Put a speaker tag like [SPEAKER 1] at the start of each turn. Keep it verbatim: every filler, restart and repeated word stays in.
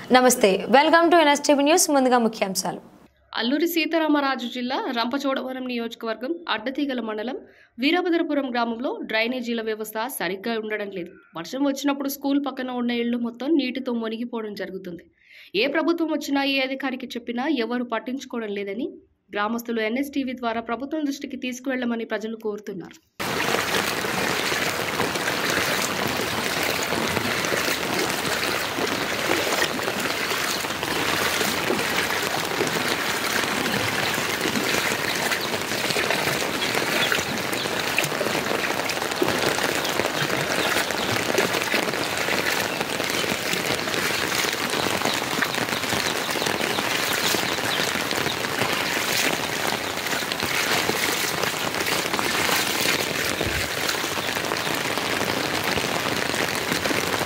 [SPEAKER 1] నమస్తే, welcome to NSTV news. ముందుగా ముఖ్యాంశాలు.
[SPEAKER 2] అల్లూరి సీతారామరాజు జిల్లా రంపచోడవరం నియోజకవర్గం అడ్డతీగల మండలం వీరభద్రపురం గ్రామంలో డ్రైనేజీల వ్యవస్థ సరిగ్గా ఉండడం లేదు. వర్షం వచ్చినప్పుడు స్కూల్ పక్కన ఉన్న ఇళ్లు మొత్తం నీటితో మునిగిపోవడం జరుగుతుంది. ఏ ప్రభుత్వం వచ్చినా ఏ అధికారికి చెప్పినా ఎవరు పట్టించుకోవడం లేదని గ్రామస్తులు ఎన్ఎస్టీవీ ద్వారా ప్రభుత్వం దృష్టికి తీసుకువెళ్లమని ప్రజలు కోరుతున్నారు.